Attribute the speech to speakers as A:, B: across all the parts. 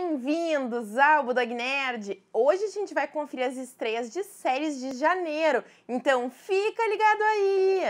A: Bem-vindos ao Bulldog Nerd! Hoje a gente vai conferir as estreias de séries de janeiro, então fica ligado aí!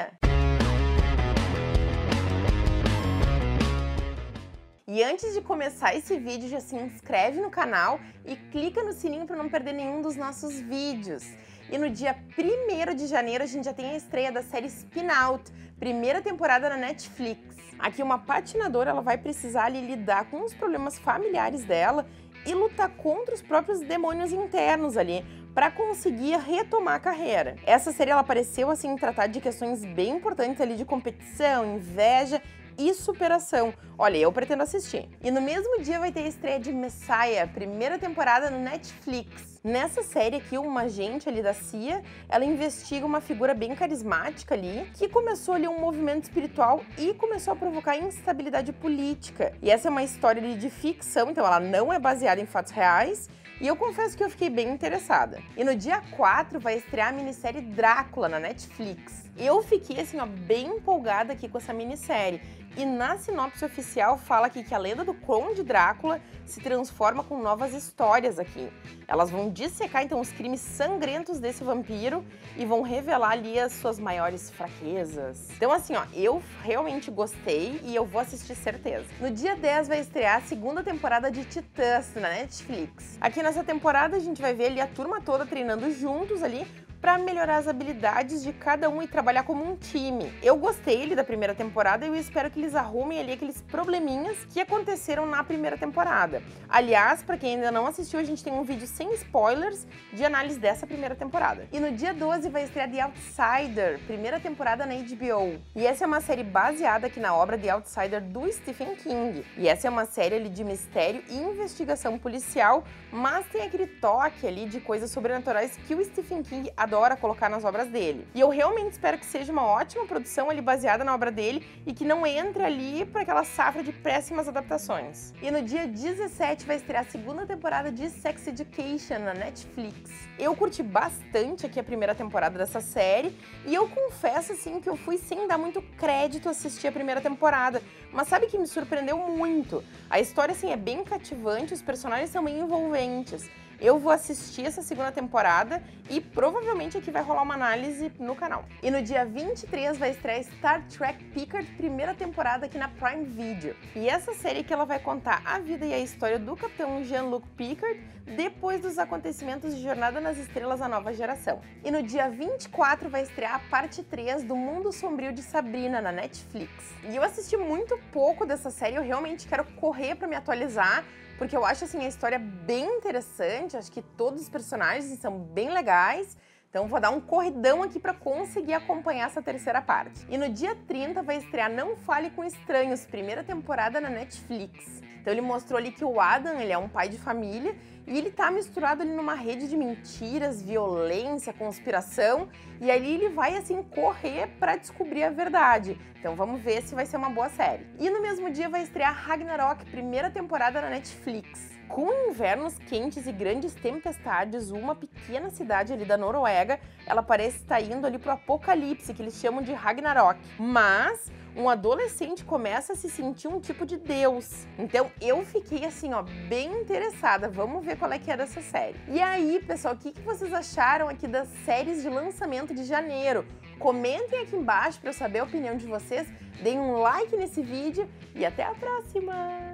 A: E antes de começar esse vídeo, já se inscreve no canal e clica no sininho para não perder nenhum dos nossos vídeos. E no dia 1º de janeiro a gente já tem a estreia da série Spin Out, primeira temporada na Netflix. Aqui uma patinadora ela vai precisar ali lidar com os problemas familiares dela e lutar contra os próprios demônios internos ali para conseguir retomar a carreira. Essa série ela apareceu assim tratar de questões bem importantes ali de competição, inveja e superação. Olha, eu pretendo assistir. E no mesmo dia vai ter a estreia de Messiah, primeira temporada no Netflix. Nessa série aqui, uma agente ali da CIA, ela investiga uma figura bem carismática ali, que começou ali um movimento espiritual e começou a provocar instabilidade política. E essa é uma história ali de ficção, então ela não é baseada em fatos reais, e eu confesso que eu fiquei bem interessada. E no dia 4 vai estrear a minissérie Drácula na Netflix. Eu fiquei assim, ó, bem empolgada aqui com essa minissérie. E na sinopse oficial fala aqui que a lenda do Conde Drácula se transforma com novas histórias aqui. Elas vão dissecar então os crimes sangrentos desse vampiro e vão revelar ali as suas maiores fraquezas. Então assim, ó, eu realmente gostei e eu vou assistir certeza. No dia 10 vai estrear a segunda temporada de Titãs na Netflix. Aqui nessa temporada a gente vai ver ali a turma toda treinando juntos ali para melhorar as habilidades de cada um e trabalhar como um time. Eu gostei da primeira temporada e eu espero que eles arrumem ali aqueles probleminhas que aconteceram na primeira temporada. Aliás, para quem ainda não assistiu, a gente tem um vídeo sem spoilers de análise dessa primeira temporada. E no dia 12 vai estrear The Outsider, primeira temporada na HBO. E essa é uma série baseada aqui na obra The Outsider do Stephen King. E essa é uma série ali de mistério e investigação policial, mas tem aquele toque ali de coisas sobrenaturais que o Stephen King adora colocar nas obras dele. E eu realmente espero que seja uma ótima produção ali baseada na obra dele e que não entre ali para aquela safra de péssimas adaptações. E no dia 17 vai estrear a segunda temporada de Sex Education na Netflix. Eu curti bastante aqui a primeira temporada dessa série e eu confesso assim que eu fui sem dar muito crédito assistir a primeira temporada, mas sabe que me surpreendeu muito? A história assim é bem cativante, os personagens são bem envolventes. Eu vou assistir essa segunda temporada e provavelmente aqui vai rolar uma análise no canal. E no dia 23 vai estrear Star Trek Picard, primeira temporada aqui na Prime Video. E essa série que ela vai contar a vida e a história do capitão Jean-Luc Picard depois dos acontecimentos de Jornada nas Estrelas, a nova geração. E no dia 24 vai estrear a parte 3 do Mundo Sombrio de Sabrina na Netflix. E eu assisti muito pouco dessa série, eu realmente quero correr para me atualizar, porque eu acho assim a história bem interessante, acho que todos os personagens são bem legais, então vou dar um corridão aqui para conseguir acompanhar essa terceira parte. E no dia 30 vai estrear Não Fale com Estranhos, primeira temporada na Netflix. Então ele mostrou ali que o Adam, ele é um pai de família e ele tá misturado ali numa rede de mentiras, violência, conspiração, e ali ele vai assim correr para descobrir a verdade. Então vamos ver se vai ser uma boa série. E no mesmo dia vai estrear Ragnarok, primeira temporada na Netflix. Com invernos quentes e grandes tempestades, uma pequena cidade ali da Noruega, ela parece estar indo ali pro apocalipse, que eles chamam de Ragnarok. Mas um adolescente começa a se sentir um tipo de deus. Então eu fiquei assim, ó, bem interessada. Vamos ver qual é que é dessa série. E aí, pessoal, o que vocês acharam aqui das séries de lançamento de janeiro? Comentem aqui embaixo para eu saber a opinião de vocês. Deem um like nesse vídeo e até a próxima!